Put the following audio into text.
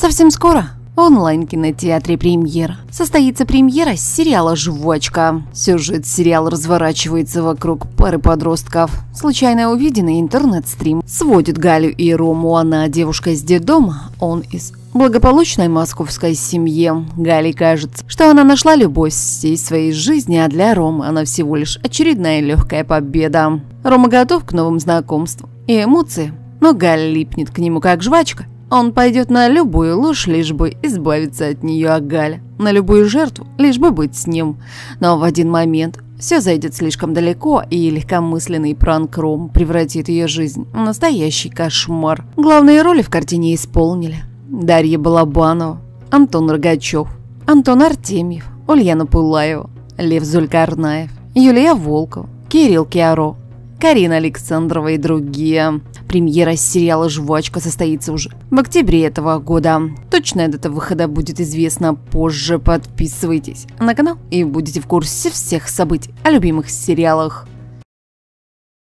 Совсем скоро в онлайн-кинотеатре «Премьер» состоится премьера сериала «Жвачка». Сюжет сериала разворачивается вокруг пары подростков. Случайно увиденный интернет-стрим сводит Галю и Рому. Она девушка из детдома, он из благополучной московской семьи. Гале кажется, что она нашла любовь всей своей жизни, а для Ромы она всего лишь очередная легкая победа. Рома готов к новым знакомствам и эмоциям, но Галя липнет к нему как жвачка. Он пойдет на любую ложь, лишь бы избавиться от нее, а Галя на любую жертву, лишь бы быть с ним. Но в один момент все зайдет слишком далеко, и легкомысленный пранк Ром превратит ее жизнь в настоящий кошмар. Главные роли в картине исполнили Дарья Балабанова, Антон Рогачев, Антон Артемьев, Ульяна Пылаева, Лев Зулькарнаев, Юлия Волкова, Кирилл Киаро, Карина Александрова и другие. Премьера сериала «Жвачка» состоится уже в октябре этого года. Точная дата выхода будет известна позже. Подписывайтесь на канал и будете в курсе всех событий о любимых сериалах.